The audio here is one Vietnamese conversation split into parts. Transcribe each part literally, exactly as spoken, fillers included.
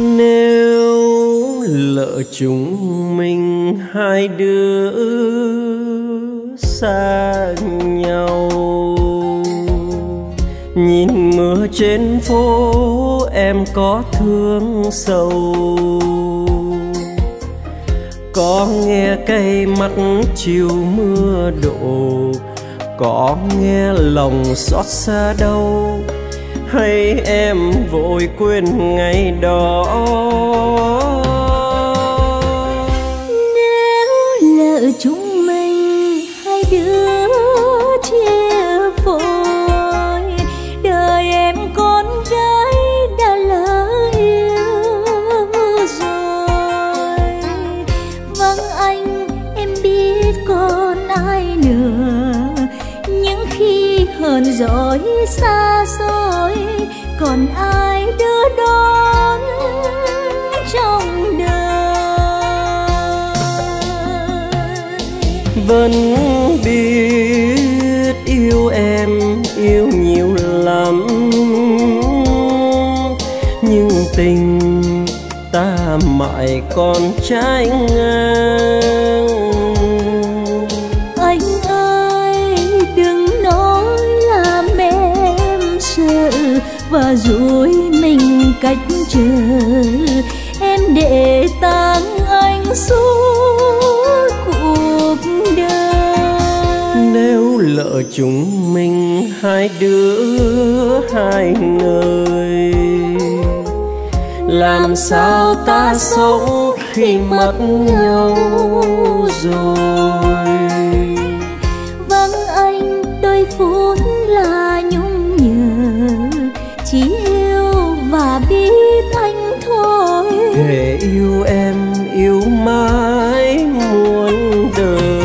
Nếu lỡ chúng mình hai đứa xa nhau, nhìn mưa trên phố em có thương sầu, có nghe cay mắt chiều mưa đổ, có nghe lòng xót xa đau, hay em vội quên ngày đó. Nếu lỡ chúng mình hai đứa chia phôi, đời em con gái đã lỡ yêu rồi. Vâng anh, em biết còn ai nữa, những khi hờn dỗi xa xôi, còn ai đưa đón trong đời. Vẫn biết yêu em yêu nhiều lắm, nhưng tình ta mãi còn trái ngang. Anh ơi đừng nói làm em sợ và dối mình cách chờ, em để tang anh suốt cuộc đời. Nếu lỡ chúng mình hai đứa hai nơi, làm sao ta sống khi mất nhau rồi. Vâng anh, đôi phút là nhung nhớ, chỉ yêu và biết anh thôi. Để yêu em yêu mãi muôn đời.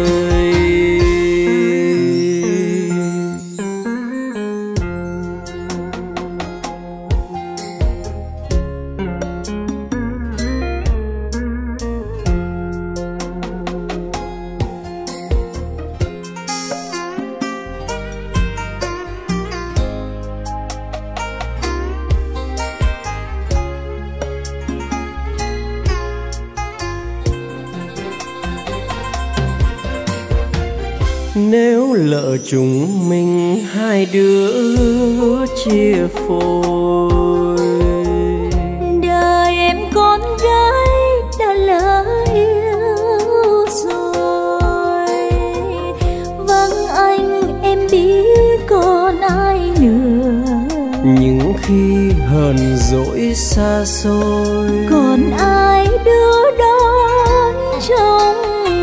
Nếu lỡ chúng mình hai đứa chia phôi, đời em con gái đã lỡ yêu rồi. Vâng anh, em biết còn ai nữa, những khi hờn dỗi xa xôi, còn ai đưa đón trong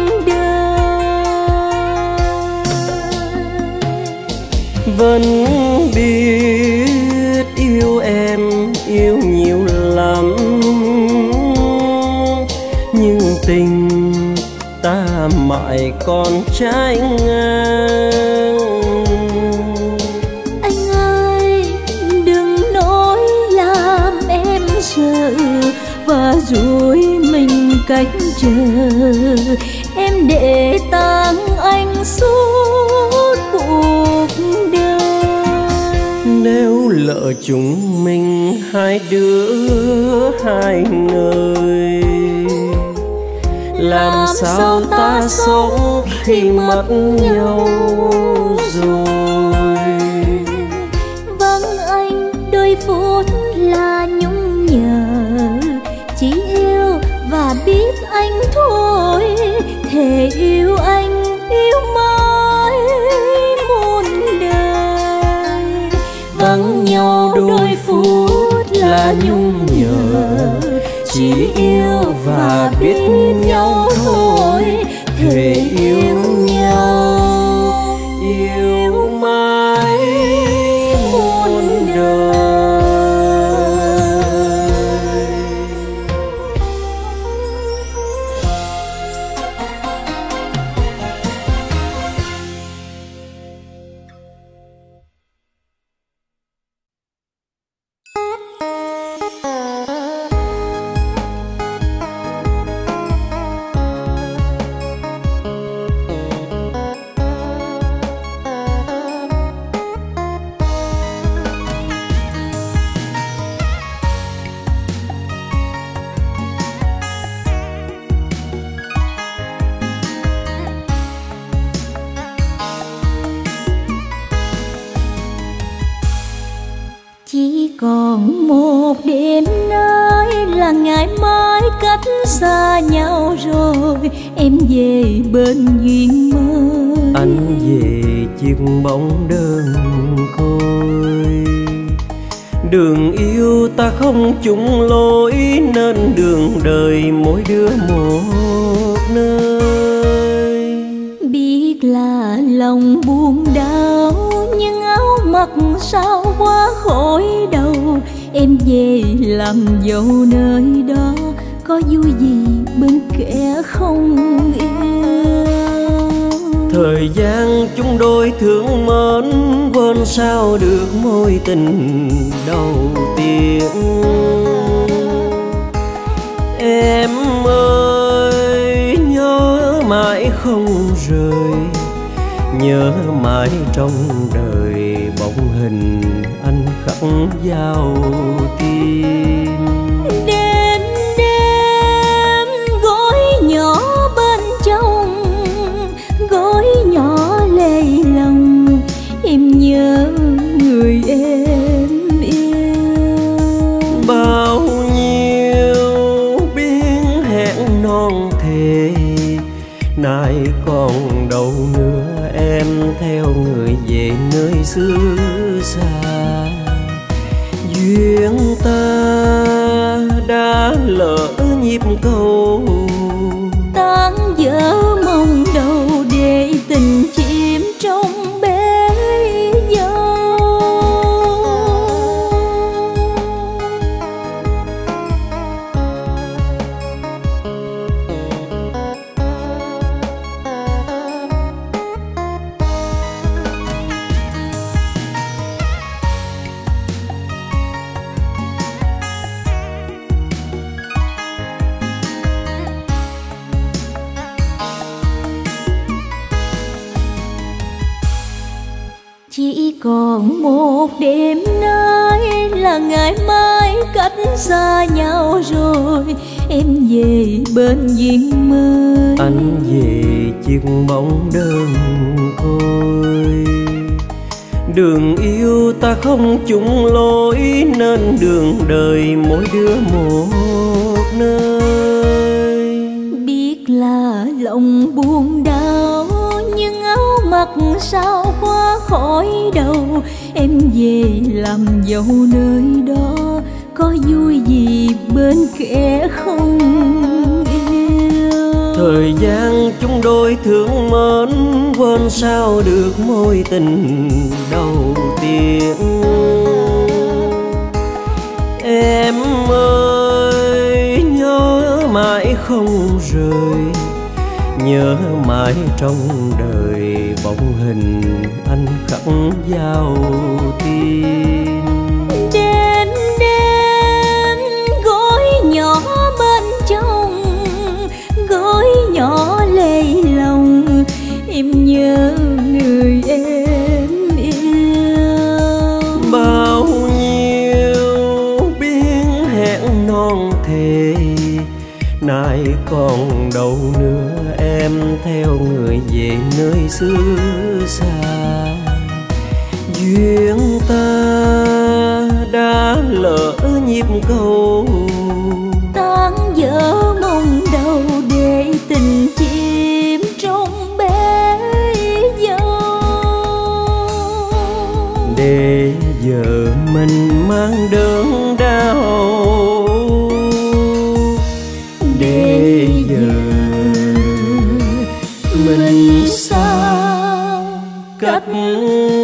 vẫn biết yêu em yêu nhiều lắm, nhưng tình ta mãi còn trái ngang. Anh ơi đừng nói làm em sợ và dối mình cách chờ, em để tang anh suốt cuộc đời. Nếu lỡ chúng mình hai đứa hai nơi, làm sao ta sống khi mất nhau rồi. Vâng anh, đôi phút là nhung nhớ, chỉ yêu và biết anh thôi. Thề yêu anh yêu mãi muôn đời. Vắng nhau đôi phút là nhung nhớ, chỉ yêu và biết nhau thôi. Thề yêu nhau yêu mãi muôn đời. còn một đêm nay là ngày mai cách xa nhau rồi, em về bên duyên mới. Anh về chiếc bóng đơn côi, đường yêu ta không chung lối nên đường đời mỗi đứa một nơi. Biết là lòng buồn đau nhưng áo mặc sao quá khỏi đầu, em về làm dâu nơi đó có vui gì bên kẻ không yêu. Thời gian chung đôi thương mến, quên sao được mối tình đầu tiên. Em ơi nhớ mãi không rời, nhớ mãi trong đời bóng hình anh khắc vào tim. Đêm đêm gối nhỏ bên trong, gối nhỏ lệ lòng, em nhớ người em yêu. Bao nhiêu biến hẹn non thề, nay còn đâu nữa em theo người về nơi xứ xa. Duyên ta đã lỡ nhịp cầu, tan vỡ mong đâu để tình chìm trong bể dâu. Chỉ còn một đêm nay là ngày mai cách xa nhau rồi, em về bên duyên mới. Anh về chiếc bóng đơn côi, đường yêu ta không chung lối nên đường đời mỗi đứa một nơi. Biết là lòng buồn đau nhưng áo mặc sao qua khỏi đầu, em về làm dâu nơi đó có vui gì bên kẻ không yêu. Thời gian chung đôi thương mến, quên sao được mối tình đầu tiên. Em ơi nhớ mãi không rời, nhớ mãi trong đời bóng hình anh khắc vào tim. Đêm đêm gối nhỏ bên trong, gối nhỏ lệ lòng, em nhớ người em yêu. Bao nhiêu biến hẹn non thề, nay còn đâu nữa em theo người về nơi xứ xa. Duyên ta đã lỡ nhịp cầu, tan vỡ mong đâu để tình chìm trong bể dâu. để giờ mình mang đớn đau, để giờ mình xa cách